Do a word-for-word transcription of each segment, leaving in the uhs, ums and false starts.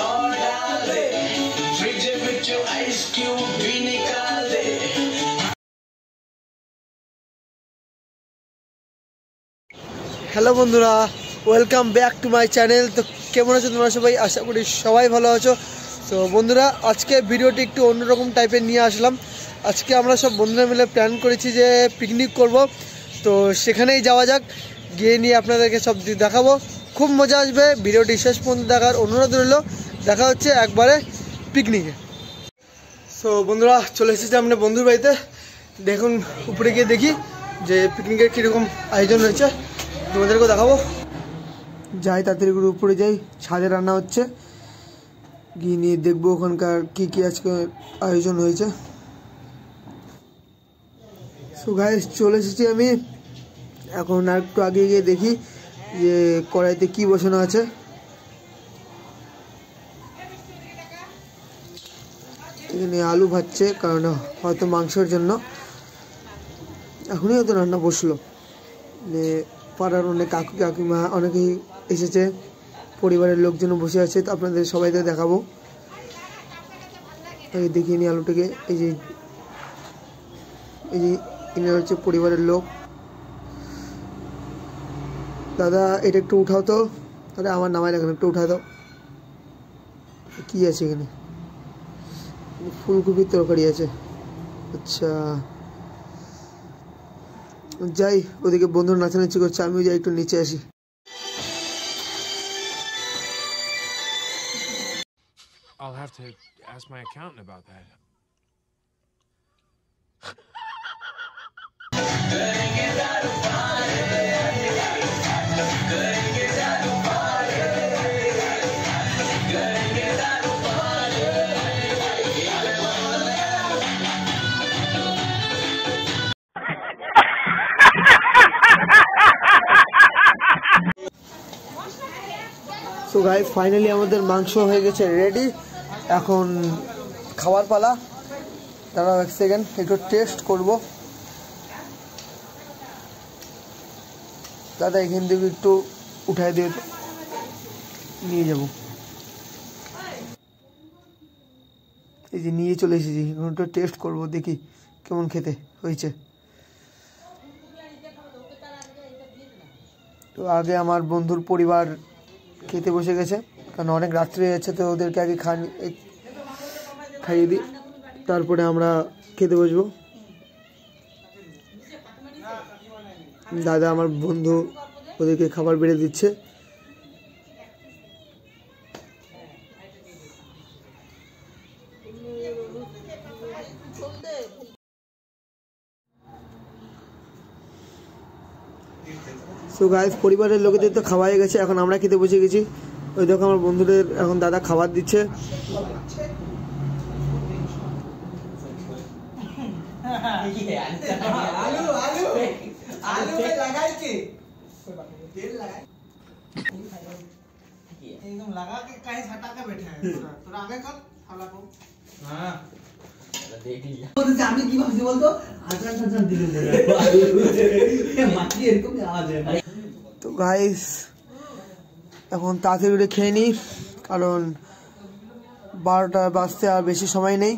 और डाल दे फ्रिज में जो आइस क्यूब भी निकाल दे। হ্যালো বন্ধুরা, welcome back to my channel. তো কেমন আছো তোমরা সবাই? আশা করি সবাই ভালো আছো। তো বন্ধুরা, আজকে ভিডিওটি একটু অন্যরকম টাইপের নিয়ে আসলাম। আজকে আমরা সব বন্ধুরা মিলে প্ল্যান করেছি যে পিকনিক করব। তো সেখানেই যাওয়া যাক, গিয়ে নিয়ে আপনাদেরকে সব দেখাবো। খুব মজা আসবে, ভিডিওটি শেষ পর্যন্ত দেখার অনুরোধ রইল। দেখা হচ্ছে একবারে পিকনিকে। সো বন্ধুরা, চলে এসেছি আমরা বন্ধুর বাড়িতে। দেখুন উপরে গিয়ে দেখি যে পিকনিকের কীরকম আয়োজন হয়েছে, তোমাদেরকেও দেখাবো। যাই তাড়াতাড়ি করে উপরে যাই, ছাদে রান্না হচ্ছে, গিয়ে নিয়ে দেখবো ওখানকার কী কী আজকে আয়োজন হয়েছে। সো গাইস, চলে এসেছি আমি। এখন আর একটু আগে গিয়ে দেখি যে কড়াইতে কি বসানো আছে। এখানে আলু ভাজছে, কারণ হয়তো মাংসের জন্য। এখনই হয়তো রান্না বসলো। পাড়ার অনেক কাকু কাকিমা অনেকেই এসেছে, পরিবারের লোকজনও বসে আছে। তো আপনাদের সবাইকে দেখাবো। আগে দেখিয়ে নিই আলুটাকে। এই যে এই যে ইনারা হচ্ছে পরিবারের লোক। দাদা, এটা একটু উঠাও তো। আরে আমার নামাই রাখেন, একটু উঠাও দাও। কি আছে এখানে? ফুলকপির তরকারি আছে। আচ্ছা, যাই, ওদিকে বন্ধুরা নাচানাচি করছে, আমিও যাই একটু নিচে আসি। I'll have to ask my accountant about that. So guys, finally আমাদের মাংস হয়ে গেছে রেডি। এখন খাবার পালা। দাঁড়াও এক সেকেন্ড, একটু টেস্ট করব। দাদা, এখান থেকে একটু উঠাই দিয়ে নিয়ে যাব। এই যে নিয়ে চলে এসেছি, এখন একটু টেস্ট করব, দেখি কেমন খেতে হয়েছে। তো আগে আমার বন্ধুর পরিবার খেতে বসে গেছে, কারণ অনেক রাত্রে হয়েছে। তো ওদেরকে আগে খাইয়ে দিই, তারপরে আমরা খেতে বসবো। দাদা, আমার বন্ধু, ওদেরকে খাবার বেড়ে দিচ্ছে। সো গাইস, পরিবারের লোকেদের তো খাওয়া হয়ে গেছে, এখন আমরা খেতে বসে গেছি। ওই দেখো আমার বন্ধুদের এখন দাদা খাবার দিচ্ছে। আমি কি ভাবছি বলতো, তো গাইস এখন তাড়াতাড়ি করে খেয়ে নিই, কারণ বারোটা বাজতে আর বেশি সময় নেই।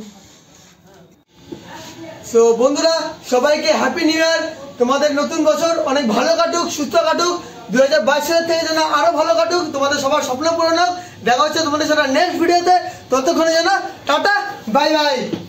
সো বন্ধুরা, সবাইকে হ্যাপি নিউ ইয়ার। তোমাদের নতুন বছর অনেক ভালো কাটুক, সুস্থ কাটুক। দুই হাজার বাইশ সালের থেকে যেন আরো ভালো কাটুক, তোমাদের সবার স্বপ্ন পূরণ হোক। দেখা হচ্ছে তোমাদের সাথে নেক্সট ভিডিওতে। ততক্ষণে যেন টাটা, বাই বাই।